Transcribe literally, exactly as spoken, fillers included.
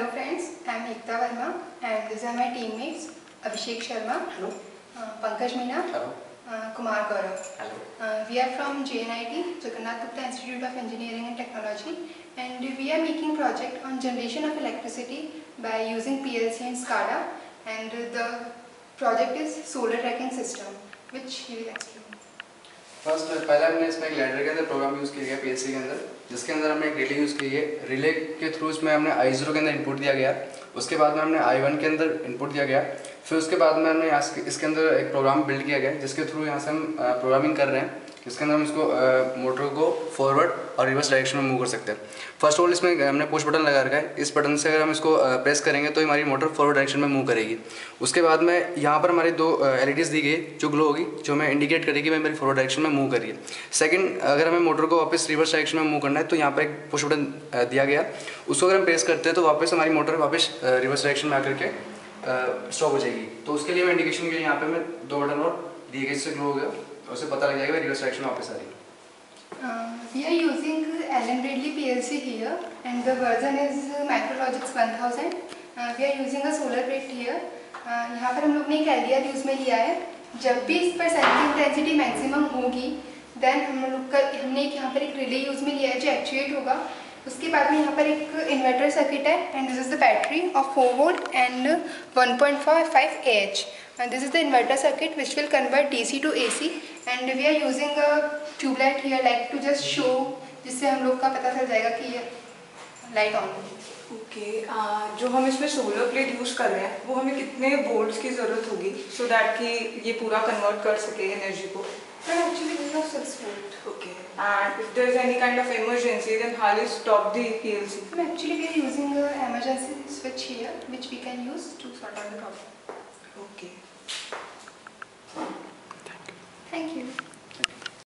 Hello friends, I am Ekta Verma and these are my teammates Abhishek Sharma, Hello. Uh, Pankaj Meena, Hello. Uh, Kumar Gaurav. Hello. Uh, we are from J N I T, Jagannath Gupta Institute of Engineering and Technology, and we are making project on generation of electricity by using P L C and SCADA, and the project is solar tracking system, which he will explain. First पहले हमने इसमें एक ladder के अंदर programme use किया गया PLC के अंदर, जिसके अंदर हमने एक रिले यूज़ की है। रिले के थ्रू इसमें हमने आई जीरो के अंदर इनपुट दिया गया, उसके बाद में हमने आई वन के अंदर इनपुट दिया गया, फिर उसके बाद में हमने यहाँ इसके अंदर एक प्रोग्राम बिल्ड किया गया जिसके थ्रू यहाँ से हम प्रोग्रामिंग कर रहे हैं, जिसके अंदर हम इसको मोटर को फॉरवर्ड और रिवर्स डायरेक्शन में मूव कर सकते हैं। फर्स्ट ऑफ ऑल इसमें हमने पुश बटन लगा रखा है, इस बटन से अगर हम इसको प्रेस करेंगे तो हमारी मोटर फॉरवर्ड डायरेक्शन में मूव करेगी। उसके बाद में यहाँ पर हमारी दो एलईडीज दी गई जो ग्लो होगी, जो हमें इंडिकेट करेगी मैं मेरी फॉरवर्ड डायरेक्शन में मूव कर रही है। सेकंड, अगर हमें मोटर को वापस रिवर्स डायरेक्शन में मूव करना है तो यहाँ पर एक पुश बटन दिया गया, उसको अगर हम प्रेस करते हैं तो वापस हमारी मोटर वापस रिवर्स डायरेक्शन में आकर के स्टॉप हो जाएगी। तो उसके लिए मैं इंडिकेशन के लिए यहाँ पे मैं दो बटन और दिए गए, इससे ग्लो हो गया, उससे पता लग जाएगा रिवर्स डायरेक्शन में वापस आ रही है। Uh, we are using Allen Bradley P L C here and the version is Micrologix one thousand. Uh, we are using a solar plate here. Uh, यहाँ पर हम लोग ने एक L D R यूज़ में लिया है। जब भी इस पर सेंसिंग इंटेंसिटी मैक्सिमम होगी देन हम लोग का हमने एक यहाँ पर एक रिले यूज़ में लिया है जो एक्चुएट होगा। उसके बाद में यहाँ पर एक इन्वर्टर सर्किट है and this is the battery of four volt and one point five A H and this is the inverter circuit which will convert D C to A C and we are using a tube light here like to just show, जिससे हम लोग का पता चल जाएगा कि ये light on है। ओके, जो हम इसमें सोलर प्लेट यूज़ कर रहे हैं वो हमें कितने वोल्ट्स की ज़रूरत होगी सो so दैट कि ये पूरा कन्वर्ट कर सके एनर्जी को? Actually this is six volt. Okay, and if there is any kind of emergency then how you stop the PLC? Actually we are using a emergency switch here which we can use to sort out the problem.